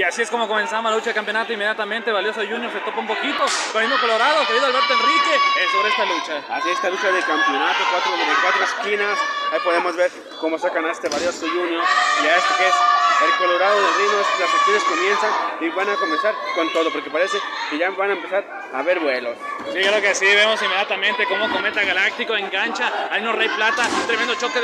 así es como comenzamos la lucha de campeonato. Inmediatamente Valioso Junior se topa un poquito con el mismo Colorado, querido Alberto Enrique, sobre esta lucha. Así esta lucha de campeonato, de cuatro esquinas. Ahí podemos ver cómo sacan a este Valioso Junior y a este que es el Colorado del Rino. Las acciones comienzan y van a comenzar con todo, porque parece que ya van a empezar a ver vuelos. Sí, creo que sí, vemos inmediatamente cómo Cometa Galáctico engancha al Rey Plata, un tremendo choque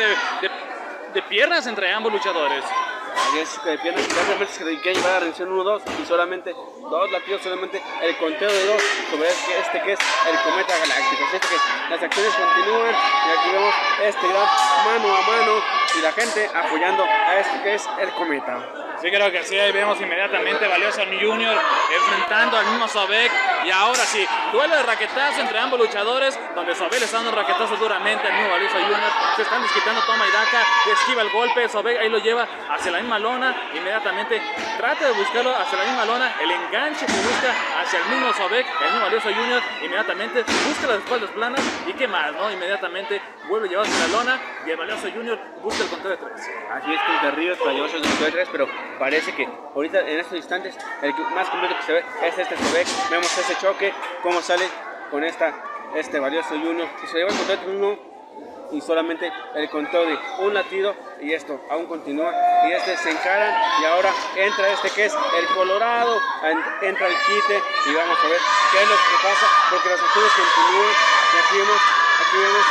de piernas entre ambos luchadores. Ahí es que de piernas, realmente se quiere llevar a la rendición 1-2 y solamente dos latidos, solamente el conteo de dos sobre este que es el Cometa Galáctico. Así que las acciones continúan y aquí vemos este gran mano a mano y la gente apoyando a este que es el Cometa. Sí, creo que sí, ahí vemos inmediatamente Valioso Junior enfrentando al mismo Sobek. Y ahora sí, duelo de raquetazo entre ambos luchadores, donde Sobek le está dando raquetazo duramente al mismo Valioso Junior. Se están desquitando toma y daca, esquiva el golpe, Sobek ahí lo lleva hacia la misma lona. Inmediatamente trata de buscarlo hacia la misma lona, el enganche que busca hacia el mismo Sobek, el mismo Valioso Junior. Inmediatamente busca las espaldas planas y qué más, ¿no? Inmediatamente vuelve a llevarse la lona y el Valioso Junior busca el conteo de 3. Así es que de Ríos para llevarse el conteo de 3, pero parece que ahorita en estos instantes el más completo que se ve es este Sobek. Vemos ese choque, cómo sale con este Valioso Junior y se lleva el conteo de 1 y solamente el conteo de un latido y esto aún continúa y se encaran y ahora entra este que es el Colorado, entra el quite y vamos a ver qué es lo que pasa porque las acciones continúan y aquí vemos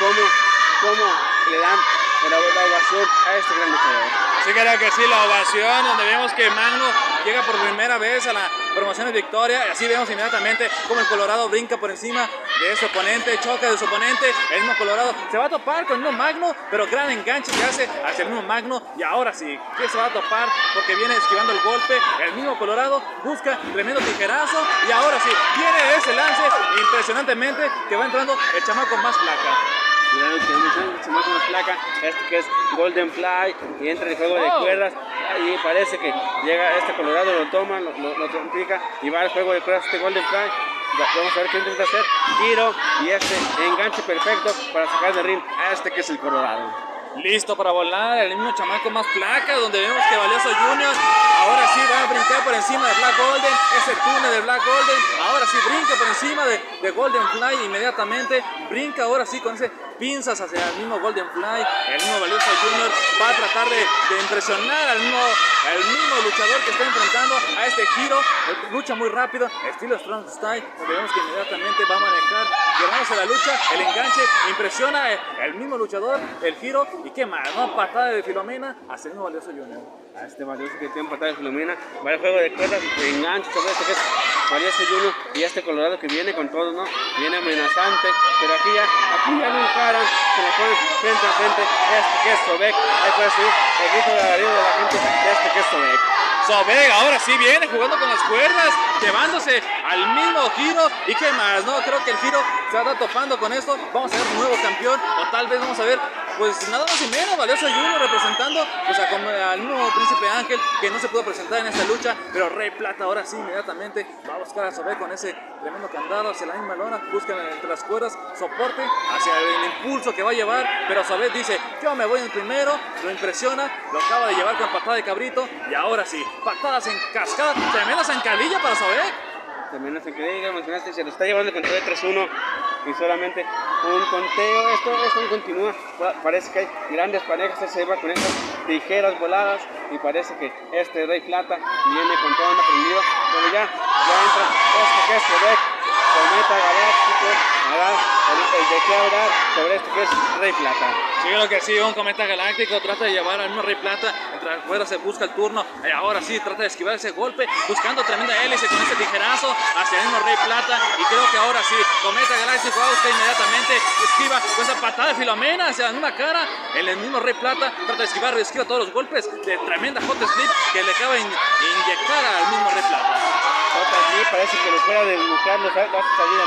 cómo le dan la ovación a este gran luchador. Sí, creo que sí, la ovación, donde vemos que Magno llega por primera vez a la promoción de victoria. Y así vemos inmediatamente cómo el Colorado brinca por encima de su oponente, choca de su oponente. El mismo Colorado se va a topar con el mismo Magno, pero gran enganche que hace hacia el mismo Magno. Y ahora sí, que se va a topar porque viene esquivando el golpe. El mismo Colorado busca tremendo tijerazo. Y ahora sí, viene ese lance impresionantemente que va entrando el chamaco más placa. Cuidado que se mueve con la placa, este que es Golden Fly y entra el juego de cuerdas y parece que llega este Colorado, lo toma, lo trompica y va al juego de cuerdas este Golden Fly. Vamos a ver qué intenta hacer, giro y enganche perfecto para sacar de ring a este que es el Colorado. Listo para volar, el mismo chamaco más placa, donde vemos que Valioso Junior ahora sí va a brincar por encima de Black Golden, ese túnel de Black Golden, ahora sí brinca por encima de Golden Fly, inmediatamente brinca ahora sí con ese pinzas hacia el mismo Golden Fly. El mismo Valioso Junior va a tratar de impresionar al mismo luchador que está enfrentando a este giro, lucha muy rápido, estilo Strong Style, donde vemos que inmediatamente va a manejar, llevándose la lucha, el enganche, impresiona el mismo luchador, el giro, y qué más, ¿no? Patada de Filomena hacia el mismo Valioso Junior. A este Valioso que tiene patada de Filomena, va al juego de cuerdas, enganche sobre este que es Valioso Junior y este Colorado que viene con todo, ¿no? Viene amenazante, pero aquí ya no encaran, se la ponen frente a frente, este que es Sobek, ahí puede subir el grito de alarido de la gente de este que es Sobek. Sobek ahora sí viene jugando con las cuerdas, llevándose al mismo giro y qué más, ¿no? Creo que el giro se va a estar topando con esto, vamos a ver un nuevo campeón o tal vez vamos a ver pues nada más y menos Valioso Junior representando pues al mismo Príncipe Ángel que no se pudo presentar en esta lucha, pero Rey Plata ahora sí inmediatamente va a buscar a Sobek con ese tremendo candado hacia la misma lona, busca entre las cuerdas soporte hacia el impulso que va a llevar, pero Sobek dice yo me voy en primero, lo impresiona, lo acaba de llevar con patada de cabrito y ahora sí, patadas en cascada, tremenda zancadilla para Sobek. También no se cree, mencionaste, se lo está llevando el conteo de 3-1 y solamente un conteo, esto continúa, parece que hay grandes parejas, se va con esas tijeras voladas y parece que este Rey Plata viene con todo aprendido, pero ya entra este que es Sobek, Cometa Galáctico, el de qué hablar sobre este que es Rey Plata. Sí, creo que sí, un Cometa Galáctico trata de llevar al mismo Rey Plata, entre las cuerdas se busca el turno, y ahora sí trata de esquivar ese golpe, buscando tremenda hélice con ese tijerazo hacia el mismo Rey Plata, y creo que ahora sí, Cometa Galáctico va a buscar inmediatamente, esquiva con esa patada de Filomena hacia la misma cara, el mismo Rey Plata trata de esquivar y esquiva todos los golpes de tremenda hot slip que le acaba de inyectar al mismo Rey Plata. Aquí parece que lo fuera de buscar, lo hace salir al ring,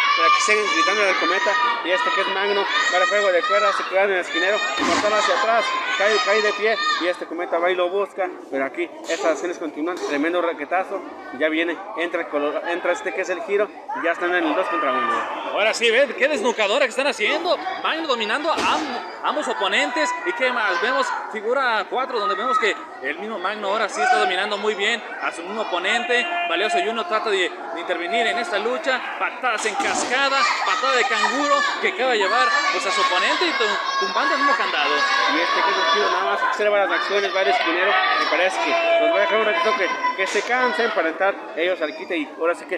para que sigan gritando al cometa. Y este que es Magno, para juego de cuerdas, se queda en el esquinero, mortal hacia atrás, cae de pie y este cometa va y lo busca. Pero aquí estas acciones continúan, tremendo raquetazo. Ya viene, entra este que es el giro y ya están en el 2 contra 1. Ahora sí, ven qué desnucadora que están haciendo. Magno dominando a ambos oponentes. ¿Y qué más? Vemos figura 4 donde vemos que el mismo Magno ahora sí está dominando muy bien a su mismo oponente. Valioso Junior trata de intervenir en esta lucha. Patadas en cascada, patada de canguro que acaba de llevar pues, a su oponente y tumbando el mismo candado. Y este que es el giro nada más observa las acciones, va el esquinero. Me parece que los va a dejar un ratito que se cansen para entrar ellos al quite. Y ahora sí que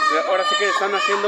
están haciendo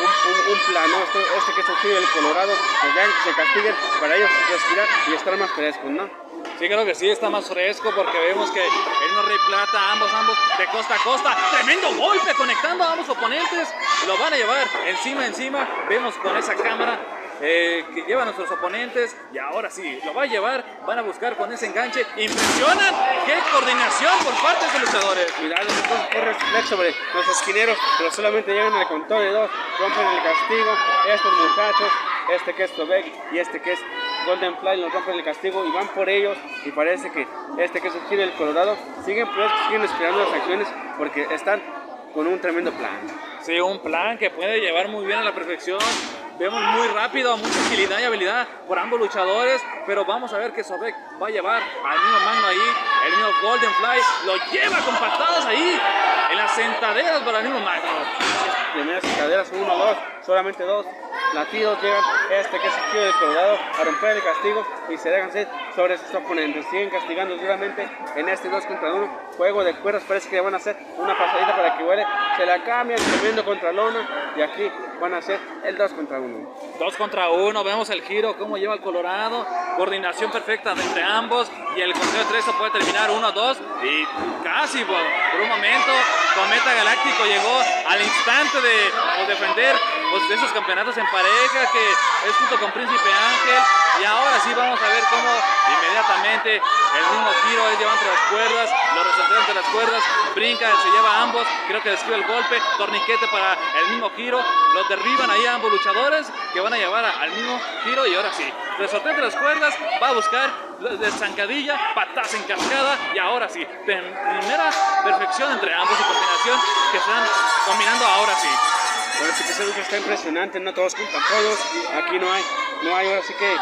un plan, ¿no? Este que es el giro del Colorado, pues vean que se castiguen para ellos respirar y estar más frescos, ¿no? Sí, creo que sí, está más fresco porque vemos que el mismo Rey Plata, ambos de costa a costa, tremendo golpe conectando a ambos oponentes, lo van a llevar encima, vemos con esa cámara que llevan a nuestros oponentes y ahora sí, lo va a llevar, van a buscar con ese enganche, impresionan, qué coordinación por parte de los luchadores. Cuidado, entonces corre flex sobre los esquineros, pero solamente llegan al conteo de 2, rompen el castigo, estos muchachos, este que es Sobek y este que es Golden Fly, los rompen el castigo y van por ellos y parece que este que es el giro del Colorado, siguen esperando las acciones porque están con un tremendo plan. Sí, un plan que puede llevar muy bien a la perfección. Vemos muy rápido, mucha agilidad y habilidad por ambos luchadores, pero vamos a ver que Sobek va a llevar al mismo Magno ahí, el mismo Golden Fly, lo lleva con patadas ahí, en las sentaderas para el mismo Magno. Primeras sentaderas, 1, 2, solamente 2 latidos llegan este que es el giro del Colorado a romper el castigo y se dejan ser sobre sus oponentes. Siguen castigando duramente en este 2 contra 1. Juego de cuerdas, parece que van a hacer una pasadita para que vuele. Se la cambian, tremendo contra lona y aquí van a hacer el 2 contra 1. 2 contra 1, vemos el giro, cómo lleva el Colorado, coordinación perfecta entre ambos y el conteo de 3 puede terminar 1-2 y casi por un momento Cometa Galáctico llegó al instante de defender esos campeonatos en pareja que es junto con Príncipe Ángel y ahora sí vamos a ver cómo inmediatamente el mismo giro es lleva entre las cuerdas, lo resoltea entre las cuerdas, brinca, se lleva a ambos, creo que esquiva el golpe, torniquete para el mismo giro, los derriban ahí a ambos luchadores que van a llevar al mismo giro y ahora sí, resoltea entre las cuerdas, va a buscar de zancadilla, patas en cascada y ahora sí, primera perfección entre ambos y combinación que están combinando ahora sí. Ahora sí que esa lucha está impresionante, no todos juntan todos, aquí no hay, ahora sí que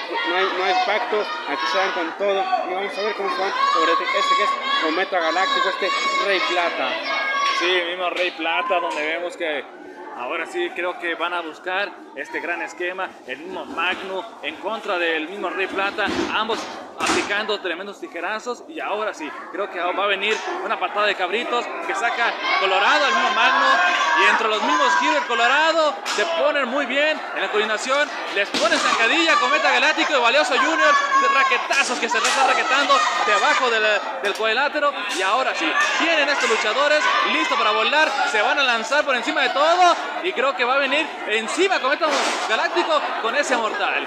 no hay pacto, aquí se van con todo y vamos a ver cómo se van sobre este que es Cometa Galáctico, este Rey Plata. Sí, mismo Rey Plata, donde vemos que ahora sí creo que van a buscar este gran esquema, el mismo Magno en contra del mismo Rey Plata, ambos aplicando tremendos tijerazos y ahora sí, creo que va a venir una patada de cabritos que saca Colorado al mismo Magno y entre los mismos giros del Colorado se ponen muy bien en la coordinación, les ponen zancadilla, Cometa Galáctico y Valioso Junior, raquetazos que se están raquetando debajo del cuadrilátero y ahora sí, tienen estos luchadores listos para volar, se van a lanzar por encima de todo y creo que va a venir encima Cometa Galáctico con ese mortal.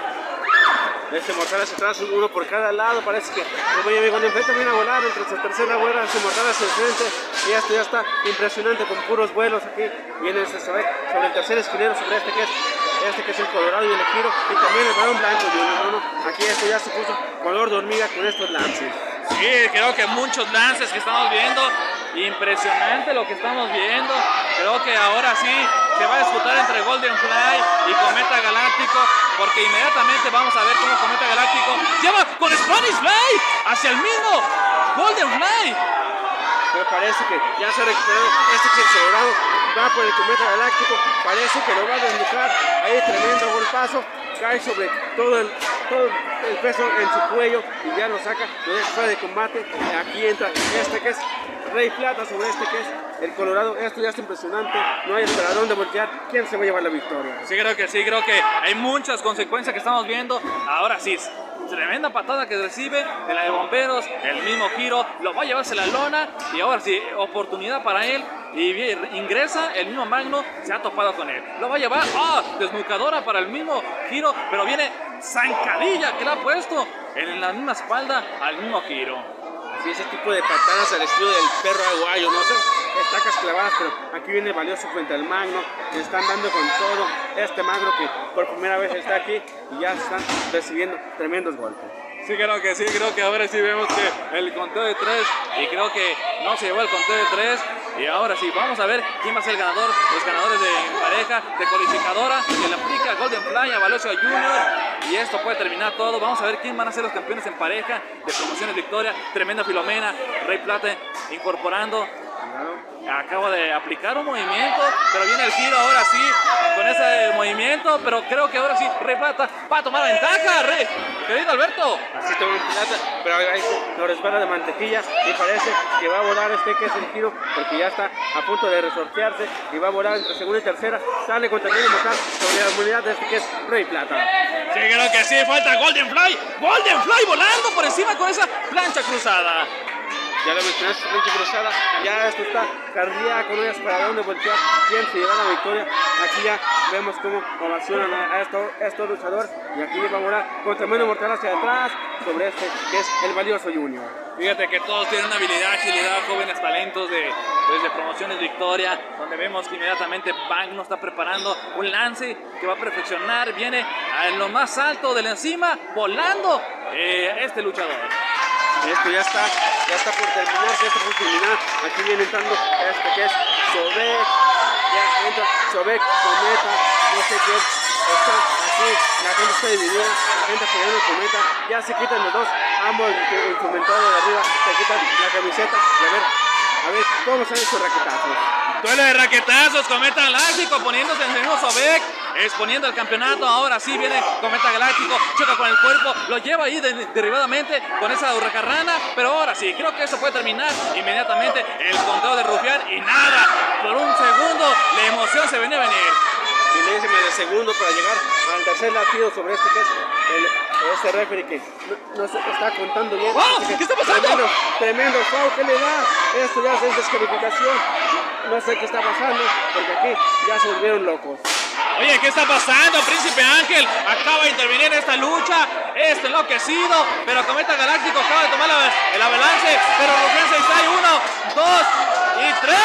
Este mortal hacia atrás, uno por cada lado, parece que cuando enfrente viene a volar entre su tercera vuela, ese mortal hacia el frente y esto ya está impresionante con puros vuelos aquí, viene este sobre el tercer esquinero, sobre este que es el Colorado y el giro y también el balón blanco, aquí esto ya se puso color de hormiga con estos lances. Sí, creo que muchos lances que estamos viendo, impresionante lo que estamos viendo, creo que ahora sí se va a disputar entre Golden Fly y Cometa Galáctico, porque inmediatamente vamos a ver cómo Cometa Galáctico lleva con Spanish Fly hacia el mismo Golden Fly. Pero parece que ya se ha recuperado este que es el Colorado, va por el Cometa Galáctico, parece que lo va a desnucar, ahí tremendo golpazo, cae sobre todo el peso en su cuello y ya lo saca, lo deja fuera de combate, y aquí entra este que es Rey Plata sobre este que es el Colorado, esto ya es impresionante, no hay para dónde voltear, ¿quién se va a llevar la victoria? Sí, creo que hay muchas consecuencias que estamos viendo, ahora sí, tremenda patada que recibe de la de Bomberos, el mismo giro, lo va a llevarse la lona y ahora sí, oportunidad para él y ingresa el mismo Magno, se ha topado con él, lo va a llevar, desnucadora para el mismo giro, pero viene zancadilla que le ha puesto en la misma espalda al mismo giro. Sí, ese tipo de patadas al estilo del perro aguayo, no sé, estacas clavadas, pero aquí viene valioso frente al Magno, que están dando con todo. Este Magno que por primera vez está aquí y ya están recibiendo tremendos golpes. Sí, creo que ahora sí vemos que el conteo de 3, y creo que no se llevó el conteo de 3, y ahora sí, vamos a ver quién va a ser el ganador, los ganadores de pareja, de codificadora, que le aplica Golden Fly a Valioso Junior, y esto puede terminar todo. Vamos a ver quién van a ser los campeones en pareja de Promociones Victoria. Tremenda Filomena, Rey Plata incorporando. Acaba de aplicar un movimiento, pero viene el giro ahora sí con ese movimiento, pero creo que ahora sí Rey Plata va a tomar ventaja, querido Alberto. Así toma un Plata, pero ahí lo resbala de mantequilla y parece que va a volar que es el giro, porque ya está a punto de resortearse y va a volar entre segunda y tercera. Sale contra el mortal sobre la unidad de que es Rey Plata. Sí, creo que sí, falta Golden Fly volando por encima con esa plancha cruzada. Ya lo mencionaste, plancha cruzada, ya esto está cardíaco, no hay para dónde voltear, quién se lleva la victoria. Aquí ya vemos cómo ovacionan a estos luchadores, y aquí va a volar con tremendo mortal hacia atrás sobre este que es el Valioso Junior. Fíjate que todos tienen una habilidad, agilidad, jóvenes talentos de Promociones Victoria, donde vemos que inmediatamente Magno está preparando un lance que va a perfeccionar, viene en lo más alto de la encima, volando este luchador. Esto ya está por terminarse, esto por terminar. Aquí viene entrando este que es Sobek, ya entra Sobek, Cometa, no sé qué está aquí, la gente está dividida, la gente apoyando el Cometa, ya se quitan los dos, ambos instrumentados de arriba, se quitan la camiseta, a ver cómo salen sus raquetazos. Duelo de raquetazos, Cometa Galáctico poniéndose en el mismo Sobek, exponiendo el campeonato. Ahora sí viene Cometa Galáctico, choca con el cuerpo, lo lleva ahí derribadamente con esa hurracarrana, pero ahora sí, creo que esto puede terminar inmediatamente el conteo de Rufián y nada, por un segundo la emoción se venía a venir. Milésima de segundo para llegar al tercer latido sobre este que es este referee que no se está contando bien. ¡Wow! ¿Qué está pasando? Tremendo foul que le da. Esto ya es descalificación. No sé qué está pasando porque aquí ya se volvieron locos. Oye, ¿qué está pasando? Príncipe Ángel acaba de intervenir en esta lucha. Enloquecido, pero Cometa Galáctico acaba de tomar el avance, pero Rufián se distrae. 1, 2 y 3.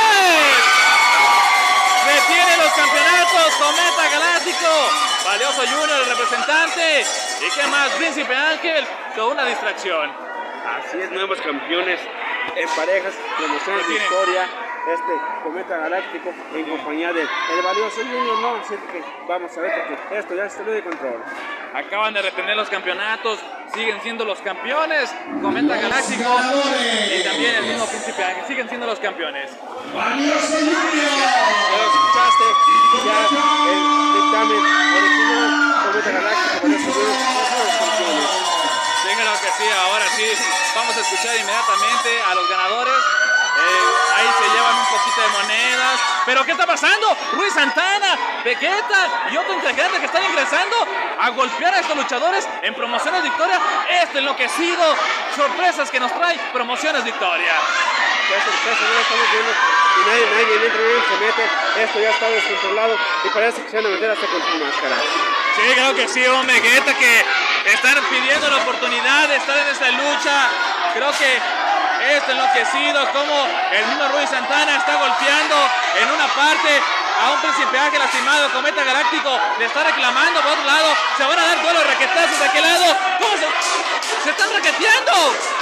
Retiene los campeonatos Cometa Galáctico, Valioso Junior el representante, y qué más, Príncipe Ángel con una distracción. Así es, nuevos campeones en parejas, Promociones Victoria, Cometa Galáctico en compañía del Valioso Junior. No, así que vamos a ver porque esto ya está de control. Acaban de retener los campeonatos, siguen siendo los campeones, Cometa Galáctico y también el mismo Príncipe Ángel, siguen siendo los campeones. Valioso Junior. Ya lo escuchaste, ya el dictamen original, Cometa Galáctico, Valioso Junior, los campeones. Díganlo que sí, ahora sí, vamos a escuchar inmediatamente a los ganadores. Ahí se llevan un poquito de monedas. ¿Pero qué está pasando? Ruiz Santana, Vegeta y otro integrante que están ingresando a golpear a estos luchadores en Promociones Victoria. Enloquecido, sorpresas que nos trae Promociones Victoria. Qué sorpresa, no lo estamos viendo y nadie entra, nadie se mete. Esto ya está descontrolado y parece que se van a meter hasta con sus máscaras. Sí, creo que sí, un Vegeta que están pidiendo la oportunidad de estar en esta lucha. Creo que enloquecido, como el mismo Ruiz Santana está golpeando en una parte a un Príncipe Ángel lastimado. Cometa Galáctico le está reclamando por otro lado. Se van a dar duelo de raquetazos de aquel lado. ¿Cómo se están raqueteando?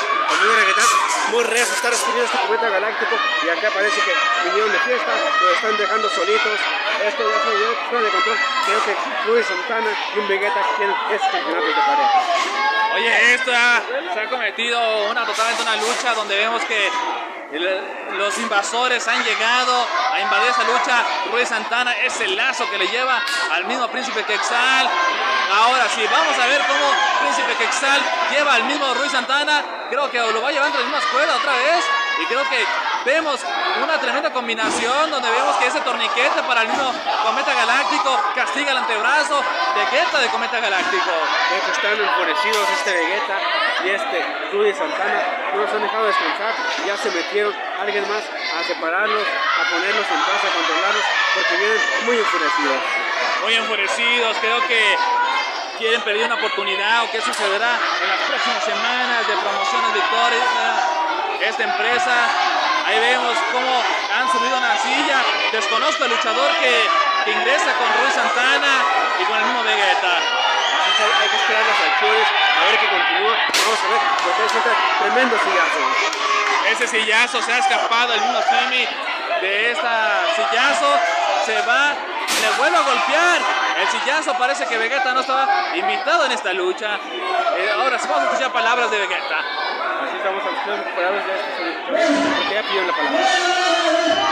Muy rezo, está respirando este Cometa Galáctico y acá parece que vinieron de fiesta, lo están dejando solitos. Esto ya está fuera de control. Creo que Ruiz Santana y un Vegeta quieren este campeonato de pareja. Oye, se ha cometido totalmente una lucha donde vemos que los invasores han llegado a invadir esa lucha. Ruiz Santana, ese lazo que le lleva al mismo Príncipe Quexal. Ahora sí, vamos a ver cómo Príncipe Quexal lleva al mismo Ruiz Santana. Creo que lo va llevando a las mismas cuerdas otra vez. Y creo que vemos una tremenda combinación donde vemos que ese torniquete para el mismo Cometa Galáctico castiga el antebrazo. Vegeta de Cometa Galáctico. Están enfurecidos Vegeta y Ruiz Santana. No los han dejado descansar. Ya se metieron alguien más a separarlos, a ponerlos en paz, a controlarlos, porque vienen muy enfurecidos. Muy enfurecidos, creo que quieren perder una oportunidad o qué sucederá en las próximas semanas de Promociones Victoria. Esta empresa ha Ahí vemos cómo han subido una silla. Desconozco el luchador que ingresa con Ruiz Santana y con el mismo Vegeta. Hay que esperar las acciones, a ver qué continúa. Vamos a ver, porque es un tremendo sillazo. Ese sillazo se ha escapado el mismo Jimmy de esta sillazo. Se va, le vuelve a golpear. El sillazo, parece que Vegeta no estaba invitado en esta lucha. Ahora sí vamos a escuchar palabras de Vegeta. Así estamos escuchando palabras de este porque ya pidieron la palabra.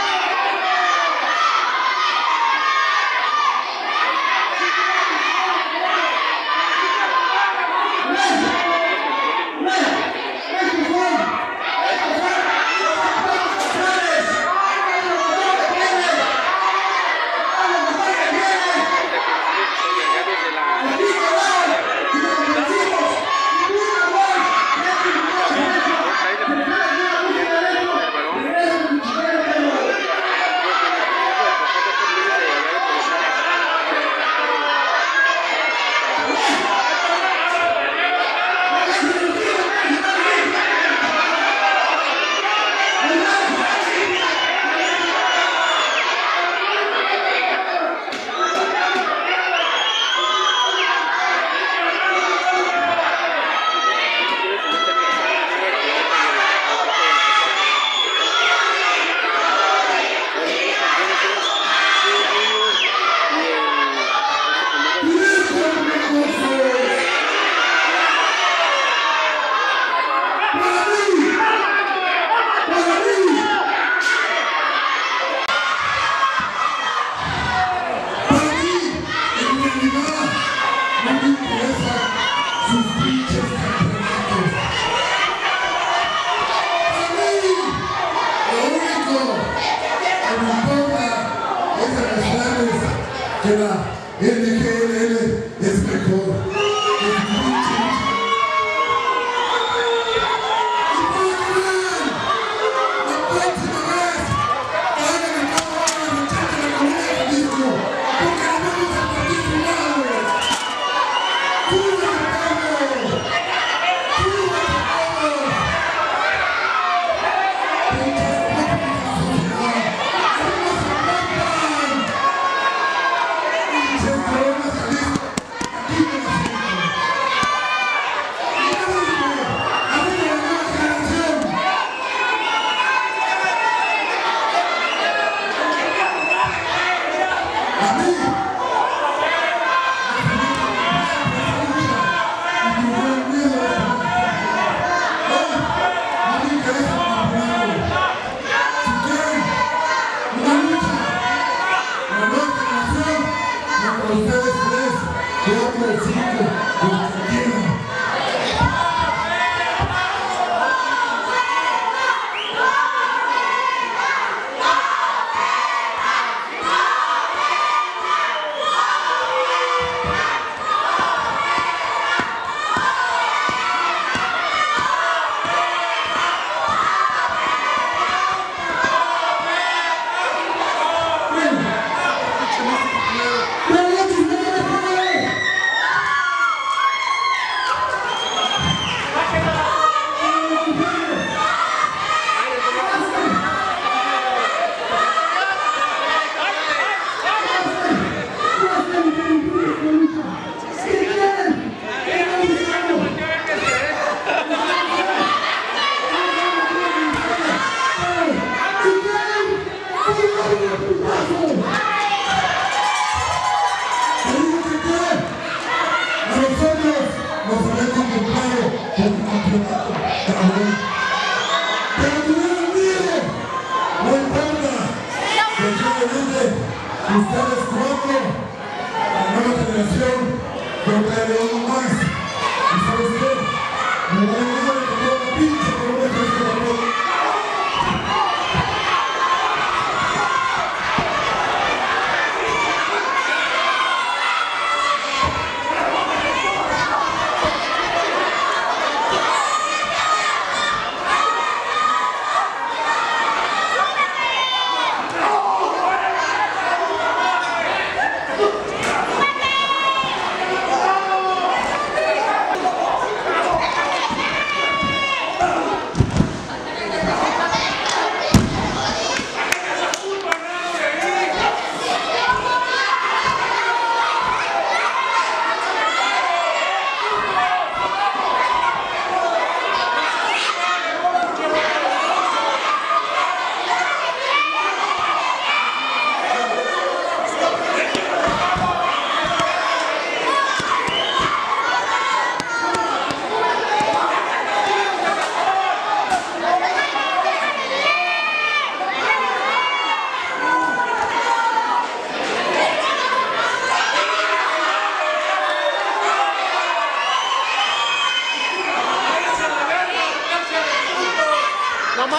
Ustedes cuatro, la nueva generación, yo traeré uno más. ¿Y sabes qué? Me voy a ir a comer una pizza con una gente.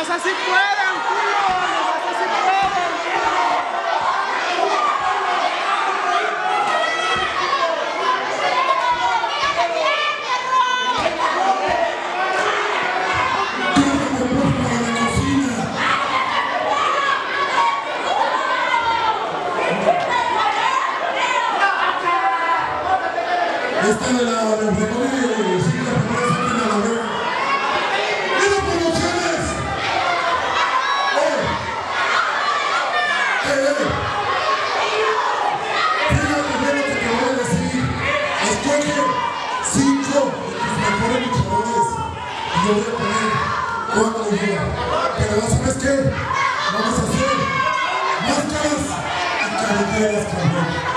¡Nomás así pueden, culo! ¡Nomás así pueden! Esta de la recorrida y sigue la primera séptima de la guerra. ¡Mira promociones! Fíjate bien lo que te voy a decir. Escoge 5 de tus mejores luchadores y yo voy a poner 4 días. Pero ¿sabes qué? Vamos a hacer máscaras y carreteras, cabrón.